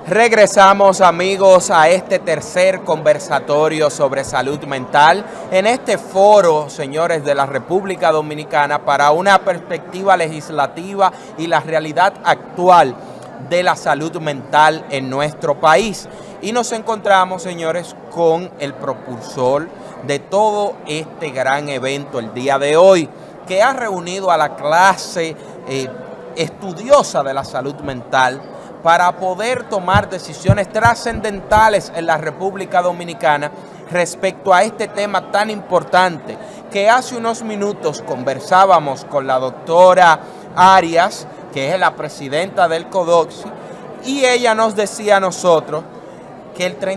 Regresamos, amigos, a este tercer conversatorio sobre salud mental en este foro, señores, de la República Dominicana para una perspectiva legislativa y la realidad actual de la salud mental en nuestro país. Y nos encontramos, señores, con el propulsor de todo este gran evento el día de hoy, que ha reunido a la clase estudiosa de la salud mental para poder tomar decisiones trascendentales en la República Dominicana respecto a este tema tan importante, que hace unos minutos conversábamos con la doctora Arias, que es la presidenta del CODOCSI, y ella nos decía a nosotros que el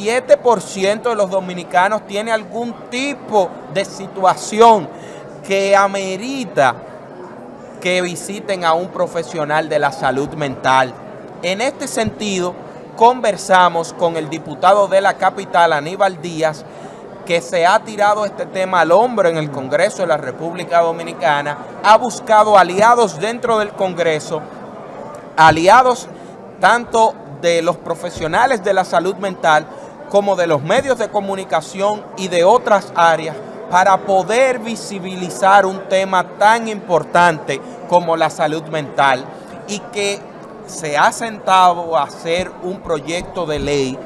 37% de los dominicanos tiene algún tipo de situación que amerita que visiten a un profesional de la salud mental. En este sentido, conversamos con el diputado de la capital, Aníbal Díaz, que se ha tirado este tema al hombro en el Congreso de la República Dominicana, ha buscado aliados dentro del Congreso, aliados tanto de los profesionales de la salud mental como de los medios de comunicación y de otras áreas, para poder visibilizar un tema tan importante como la salud mental, y que se ha sentado a hacer un proyecto de ley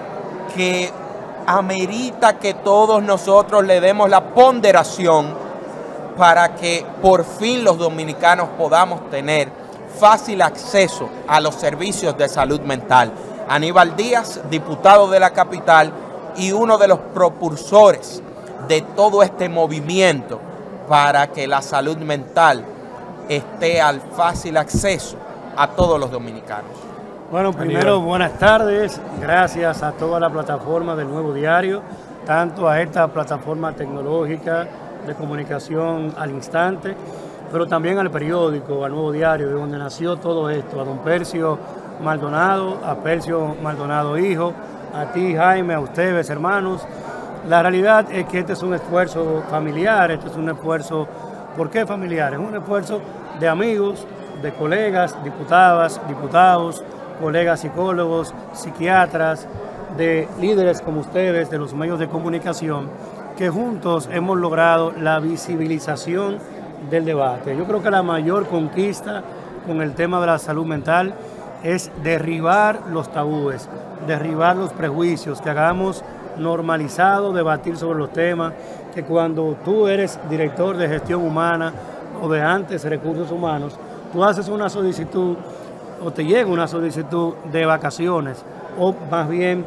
que amerita que todos nosotros le demos la ponderación para que por fin los dominicanos podamos tener fácil acceso a los servicios de salud mental. Aníbal Díaz, diputado de la capital y uno de los propulsores de todo este movimiento para que la salud mental esté al fácil acceso a todos los dominicanos. Bueno, primero, buenas tardes. Gracias a toda la plataforma del Nuevo Diario, tanto a esta plataforma tecnológica de comunicación al instante, pero también al periódico, al Nuevo Diario, de donde nació todo esto, a don Percio Maldonado, a Percio Maldonado hijo, a ti Jaime, a ustedes hermanos. La realidad es que este es un esfuerzo familiar, este es un esfuerzo, ¿por qué familiar? Es un esfuerzo de amigos, de colegas, diputadas, diputados, colegas psicólogos, psiquiatras, de líderes como ustedes, de los medios de comunicación, que juntos hemos logrado la visibilización del debate. Yo creo que la mayor conquista con el tema de la salud mental es derribar los tabúes, derribar los prejuicios, que hagamos normalizado debatir sobre los temas, que cuando tú eres director de gestión humana o de antes recursos humanos, tú haces una solicitud o te llega una solicitud de vacaciones o más bien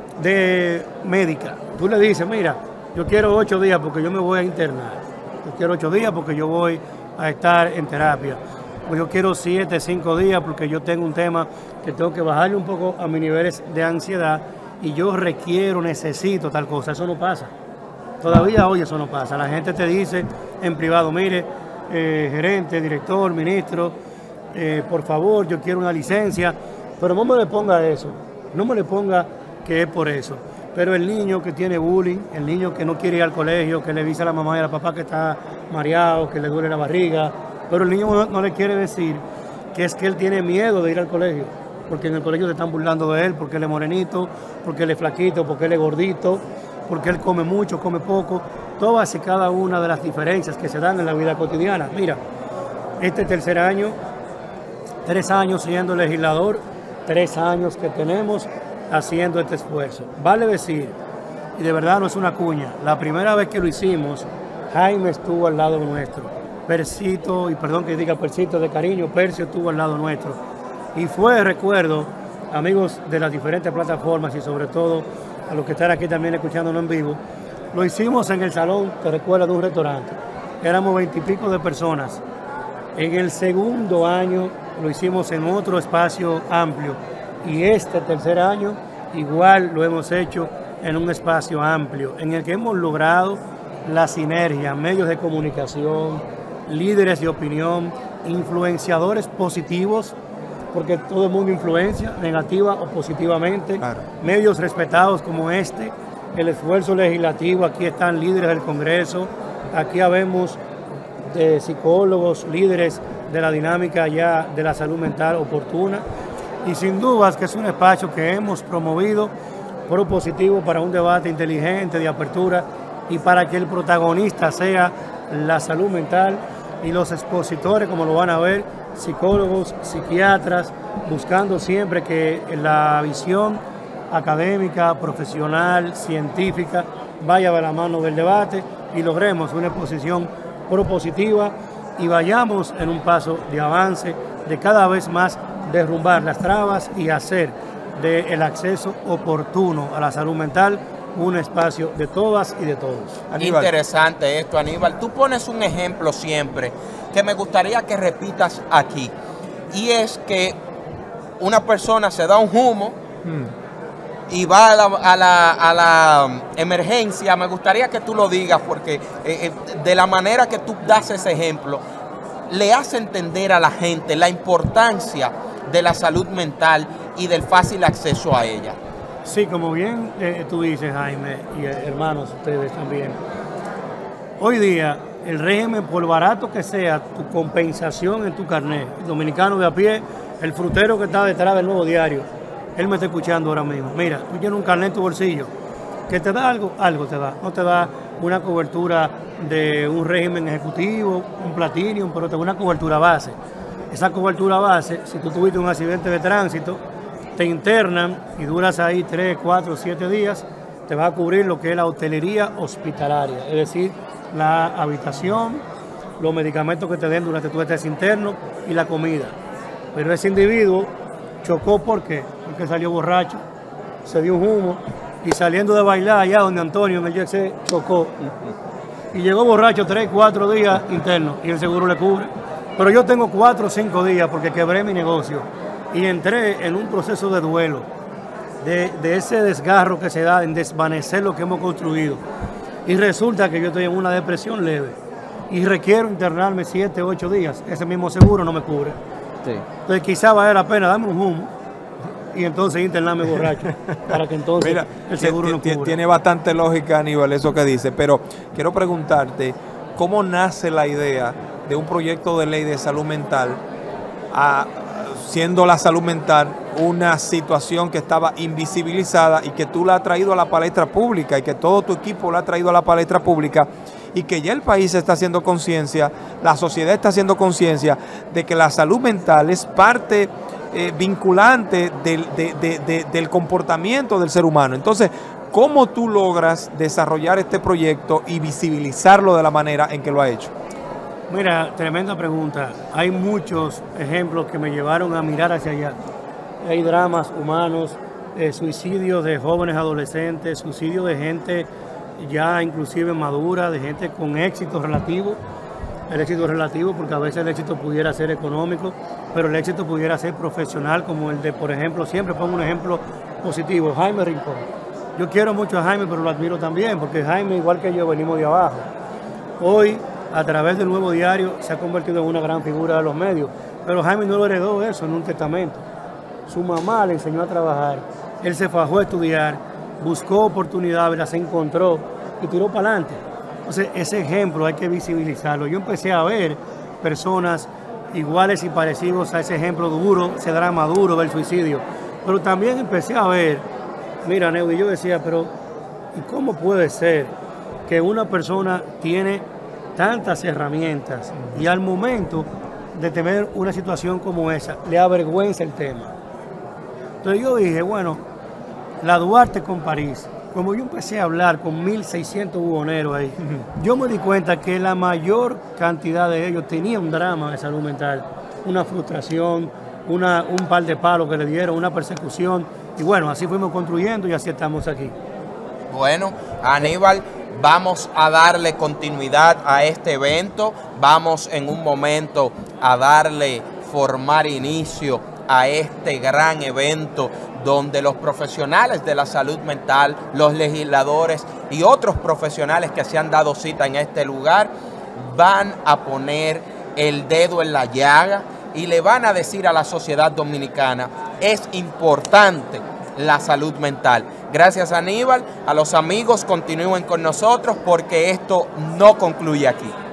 de médica. Tú le dices, mira, yo quiero 8 días porque yo me voy a internar. Yo quiero 8 días porque yo voy a estar en terapia. O yo quiero 7, 5 días porque yo tengo un tema que tengo que bajarle un poco a mis niveles de ansiedad y yo requiero, necesito tal cosa. Eso no pasa. Todavía hoy eso no pasa. La gente te dice en privado, mire, gerente, director, ministro, por favor, yo quiero una licencia, pero no me le ponga eso, no me le ponga que es por eso. Pero el niño que tiene bullying, el niño que no quiere ir al colegio, que le dice a la mamá y a la papá que está mareado, que le duele la barriga, pero el niño no le quiere decir que es que él tiene miedo de ir al colegio, porque en el colegio se están burlando de él, porque él es morenito, porque él es flaquito, porque él es gordito, porque él come mucho, come poco, todas y cada una de las diferencias que se dan en la vida cotidiana. Mira, este tercer año, 3 años siendo legislador, 3 años que tenemos haciendo este esfuerzo. Vale decir, y de verdad no es una cuña, la primera vez que lo hicimos, Jaime estuvo al lado nuestro. Percito, y perdón que diga Percito de cariño, Percio estuvo al lado nuestro. Y fue, recuerdo, amigos de las diferentes plataformas y sobre todo a los que están aquí también escuchándonos en vivo, lo hicimos en el salón, te recuerdas, de un restaurante. Éramos 20 y pico de personas. En el segundo año lo hicimos en otro espacio amplio. Y este tercer año igual lo hemos hecho en un espacio amplio, en el que hemos logrado la sinergia, medios de comunicación, líderes de opinión, influenciadores positivos, porque todo el mundo influencia, negativa o positivamente, claro. Medios respetados como este, el esfuerzo legislativo, aquí están líderes del Congreso, aquí habemos de psicólogos, líderes de la dinámica ya de la salud mental oportuna, Y sin dudas que es un espacio que hemos promovido propositivo para un debate inteligente, de apertura, y para que el protagonista sea la salud mental y los expositores, como lo van a ver, psicólogos, psiquiatras, buscando siempre que la visión académica, profesional, científica, vaya de la mano del debate y logremos una exposición propositiva y vayamos en un paso de avance, de cada vez más derrumbar las trabas y hacer del acceso oportuno a la salud mental un espacio de todas y de todos. Aníbal. Interesante esto, Aníbal. Tú pones un ejemplo siempre que me gustaría que repitas aquí, y es que una persona se da un humo y va a la emergencia. Me gustaría que tú lo digas porque de la manera que tú das ese ejemplo, le hace entender a la gente la importancia de la salud mental y del fácil acceso a ella. Sí, como bien tú dices, Jaime, y hermanos, ustedes también. Hoy día, el régimen, por barato que sea, tu compensación en tu carnet, el dominicano de a pie, el frutero que está detrás del Nuevo Diario, él me está escuchando ahora mismo. Mira, tú tienes un carnet en tu bolsillo, que te da algo, algo te da. No te da una cobertura de un régimen ejecutivo, un platinum, pero te da una cobertura base. Esa cobertura base, si tú tuviste un accidente de tránsito, te internan y duras ahí 3, 4, 7 días, te va a cubrir lo que es la hotelería hospitalaria, es decir, la habitación, los medicamentos que te den durante tu estancia interno y la comida. Pero ese individuo chocó, ¿por qué? Porque salió borracho, se dio un humo y saliendo de bailar allá donde Antonio en el JC chocó y llegó borracho 3, 4 días internos y el seguro le cubre. Pero yo tengo 4 o 5 días porque quebré mi negocio y entré en un proceso de duelo, de ese desgarro que se da en desvanecer lo que hemos construido. Y resulta que yo estoy en una depresión leve y requiero internarme 7, 8 días. Ese mismo seguro no me cubre. Sí. Entonces quizá vale la pena darme un humo y entonces internarme borracho para que entonces mira, el seguro no cubra. Tiene bastante lógica, Aníbal, eso que dice, pero quiero preguntarte, ¿cómo nace la idea de un proyecto de ley de salud mental, siendo la salud mental una situación que estaba invisibilizada y que tú la has traído a la palestra pública y que todo tu equipo la ha traído a la palestra pública y que ya el país está haciendo conciencia, la sociedad está haciendo conciencia de que la salud mental es parte vinculante del comportamiento del ser humano? Entonces, ¿cómo tú logras desarrollar este proyecto y visibilizarlo de la manera en que lo ha hecho? Mira, tremenda pregunta. Hay muchos ejemplos que me llevaron a mirar hacia allá. Hay dramas humanos, suicidios de jóvenes adolescentes, suicidios de gente ya inclusive madura, de gente con éxito relativo. El éxito relativo porque a veces el éxito pudiera ser económico, pero el éxito pudiera ser profesional, como el de, por ejemplo, siempre pongo un ejemplo positivo, Jaime Rincón. Yo quiero mucho a Jaime, pero lo admiro también, porque Jaime, igual que yo, venimos de abajo. Hoy, a través del Nuevo Diario, se ha convertido en una gran figura de los medios, pero Jaime no lo heredó eso en un testamento. Su mamá le enseñó a trabajar, él se fajó a estudiar, buscó oportunidades, las encontró y tiró para adelante. Entonces, ese ejemplo hay que visibilizarlo. Yo empecé a ver personas iguales y parecidos a ese ejemplo duro, ese drama duro del suicidio, pero también empecé a ver, mira, Neu, y yo decía, pero ¿y cómo puede ser que una persona tiene tantas herramientas y al momento de tener una situación como esa, le avergüenza el tema? Entonces yo dije, bueno, la Duarte con París, como yo empecé a hablar con 1.600 buhoneros ahí, yo me di cuenta que la mayor cantidad de ellos tenía un drama de salud mental, una frustración, un par de palos que le dieron, una persecución, y bueno, así fuimos construyendo y así estamos aquí. Bueno, Aníbal, vamos a darle continuidad a este evento, vamos en un momento a formar inicio a este gran evento donde los profesionales de la salud mental, los legisladores y otros profesionales que se han dado cita en este lugar van a poner el dedo en la llaga y le van a decir a la sociedad dominicana, es importante la salud mental. Gracias, Aníbal. A los amigos, continúen con nosotros porque esto no concluye aquí.